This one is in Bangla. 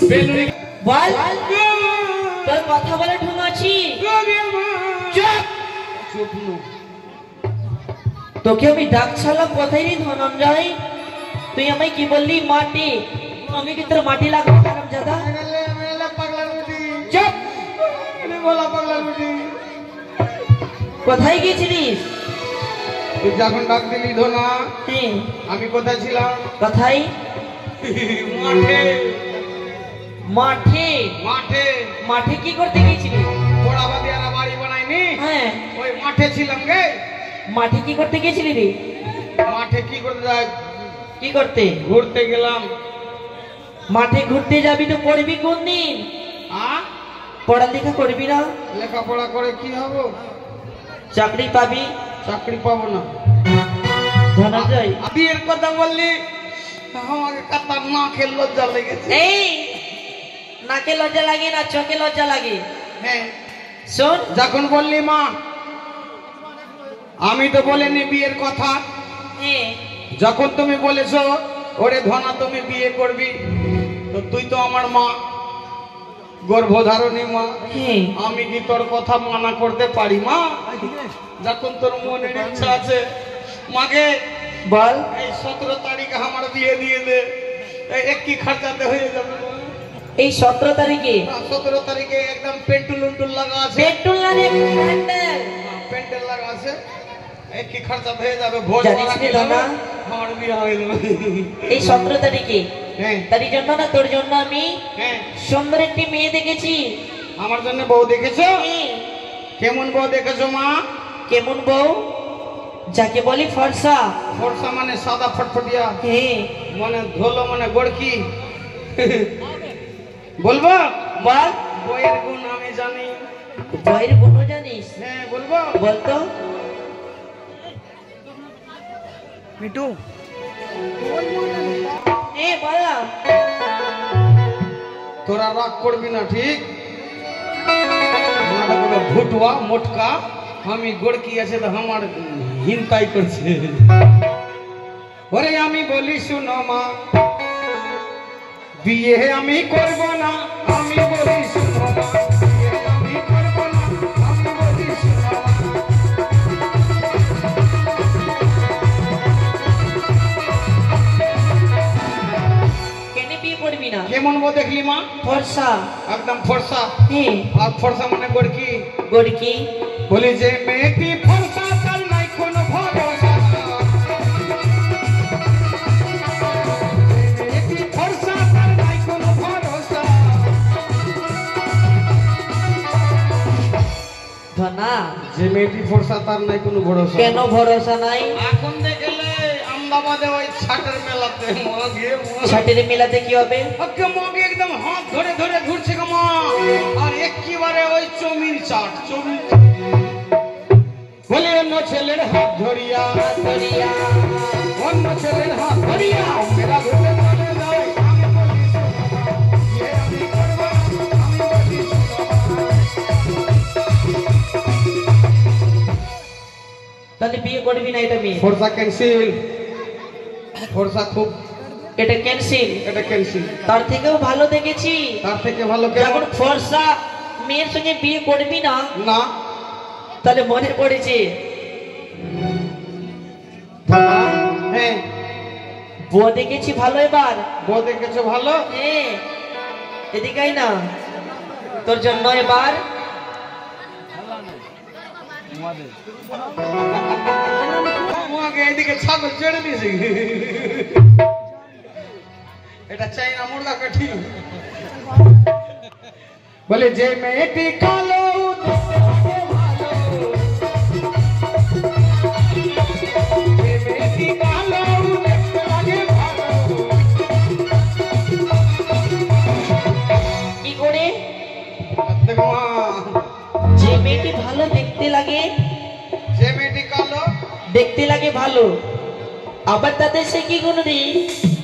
বল তোর কথা বলে ঢং আছি চুপ তোকে আমি ডাকছিলাম কোথায় রে ধনঞ্জয় তুই আমায় কি বললি মাটি আমি কি তোর মাটি লাগাবো হারামজাদা চুপ কোথায় গেছিলিস তুই যখন ডাক দিলি ধনা আমি কোথায় ছিলাম কোথায় মাঠে মাঠে মাঠে মাঠে কি করতে গেছিলি পোড়াবাদিয়ারা বাড়ি বানায়নি হ্যাঁ ওই মাঠে ছিলাম গে মাঠে কি করতে গেছিলি রে মাঠে কি করতে যাই কি করতে ঘুরতে গেলাম মাঠে ঘুরতে যাবি তো পড়বি কোন দিন পড়ালেখা করবি না লেখাপড়া করে কি হবে চাকরি পাবি চাকরি পাবো না ধনঞ্জয় বিয়ের কথা বললি আমাকে কাতার নাকে লজ্জা লেগেছে এই নাকে লজ্জা লাগে না চোখে লজ্জা লাগে হ্যাঁ শোন যখন বললি মা আমি তো বলিনি বিয়ের কথা যখন তুমি বলেছো ওরে ধনা তুমি বিয়ে করবি তো তুই তো আমার মা গর্ভধারণী মা আমি কি তোর কথা মানা করতে পারি মা যখন তোর মনের ইচ্ছা আছে মাকে বল এই 17 তারিখে আমার বিয়ে দিয়ে দে এক কি খরচাতে হয়ে যাবে এই 17 তারিখে 17 তারিখে একদম পেন্টুল উন্টুল লাগা আছে পেট্রোল না রে প্যান্ডেল পেন্টেল লাগা আছে এক কি খরচা হয়ে যাবে ভোজ জানিস রে দাদা আমার বিয়ে হয়ে যাবে এই 17 তারিখে হ্যাঁ তার জন্য না তোর জন্য আমি হ্যাঁ সুন্দর একটি মেয়ে দেখেছি আমার জন্য বউ দেখেছো কেমন বউ দেখেছো মা কেমন বউ যাকে বলি ফর্সা ফর্সা মানে সাদা ফটফটিয়া হ্যাঁ মানে ধোলো মানে গোড়কি বলবো বল বইয়ের গুণ আমি জানি বইয়ের গুণ জানিস হ্যাঁ বলবো বলতো মিটু বললাম তোরা রাগ করবি না ঠিক ভুটুয়া মোটকা আমি গোড়কি আছে তো আমার হিনতাই করছে ওরে আমি বলি শুনো মা বিয়ে আমি করব না আমি বলি শুনো মা বিয়ে আমি করব না আমি বলি শুনো মা কেন বিয়ে করবি না কেমন বউ দেখলি মা ফর্সা একদম ফর্সা আর ফর্সা মানে গোড়কি গোড়কি বলি যে মেয়েটি ফর্সা তার নাই কোনো ভরসা মেয়েটি ফর্সা তার নাই কোনো ভরসা ধনা যে মেয়েটি ফর্সা তার নাই কোনো ভরসা কেন ভরসা নাই এখন দেখলে আমদাবাদে ওই ছাটের মেলাতে মগে ছাটের মেলাতে কি হবে ওকে মগে একদম হাত ধরে ধরে ঘুরছে গো মা আর একেবারে ওই চমির চাট চমির বলে অন্য ছেলের হাত ধরিয়া ধরিয়া অন্য ছেলের হাত ধরিয়া মেলা ঘুরতে চলে যায় আমি বলি বিয়ে আমি করব আমি বলি তাহলে বিয়ে করবি না এটা মেয়ে ফর্সা ক্যান্সেল ফর্সা খুব এটা ক্যান্সেল এটা ক্যান্সেল তার থেকেও ভালো দেখেছি তার থেকে ভালো যখন ফর্সা মেয়ের সঙ্গে বিয়ে করবি না না তাহলে মনে পড়েছে হ্যাঁ বউ দেখেছি ভালো এবার বউ দেখেছো ভালো হ্যাঁ এদিকেই না তোর জন্য এবার আমাকে এদিকে ছাগল ছেড়ে দিয়েছে এটা চাই না মুরগা কাঠি বলে যে মেয়েটি কালো কি করে যে মেয়েটি ভালো দেখতে লাগে যে মেয়েটি কালো দেখতে লাগে ভালো আবার তাদের সে কি গুণ রে